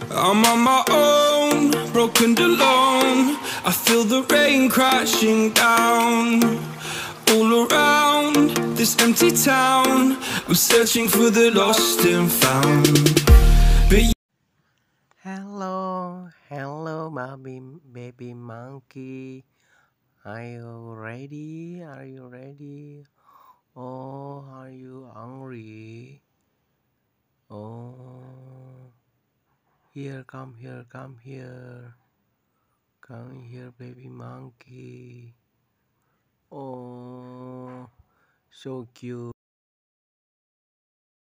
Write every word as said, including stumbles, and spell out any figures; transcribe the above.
I'm on my own, broken and alone. I feel the rain crashing down all around this empty town. I'm searching for the lost and found. But Hello, hello, baby, baby monkey. Are you ready? Are you ready? Oh, are you hungry? Oh, here, come here, come here. Come here, baby monkey. Oh, so cute.